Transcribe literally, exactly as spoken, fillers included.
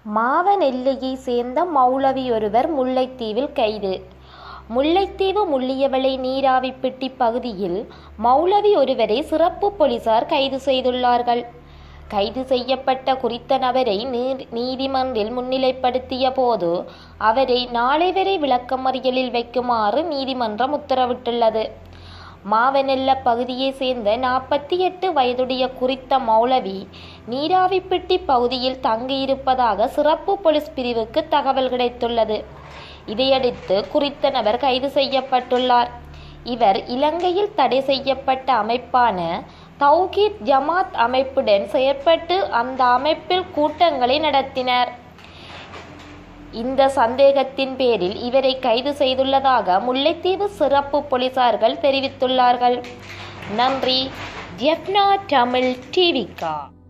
மாவன் எல்லையை சேர்ந்த மௌலவி ஒருவர் முல்லைத்தீவில் கைது. முல்லைத்தீவு முள்ளியவளை நீராவிப்பட்டி பகுதியில் மௌலவி ஒருவரை சிறப்பு போலீசார் கைது செய்துள்ளார்கள். கைது செய்யப்பட்ட குறித்த நபரை நீதிமன்றில் முன்னிலைப்படுத்திய போது அவரை நாளை வரை விளக்கமறியலில் வைக்குமாறு நீதிமன்றம் உத்தரவிட்டுள்ளது. மாவனெல்ல பகுதியை சேர்ந்த நாற்பத்தி எட்டு வயதுடைய குறித்த மௌலவி நீராவிப்பட்டி பகுதியில் தங்கியிருப்பதாக சிறப்பு போலீஸ் பிரிவுக்கு தகவல் கிடைத்துள்ளது. இதையடுத்து குறித்த நபர் கைது செய்யப்பட்டுள்ளார். இவர் இலங்கையில் தடை செய்யப்பட்ட அமைப்பான தௌஹீத் ஜமாத் அமைப்புடன் செயற்பட்டு அந்த அமைப்பில் கூட்டங்களை நடத்தினர். இந்த சந்தேகத்தின் பேரில் இவரை கைது செய்துள்ளதாக முல்லைத்தீவு சிறப்பு போலீசார்கள் தெரிவித்துள்ளார்கள். நன்றி. ஜெஃப்னா தமிழ் டிவிக்கா.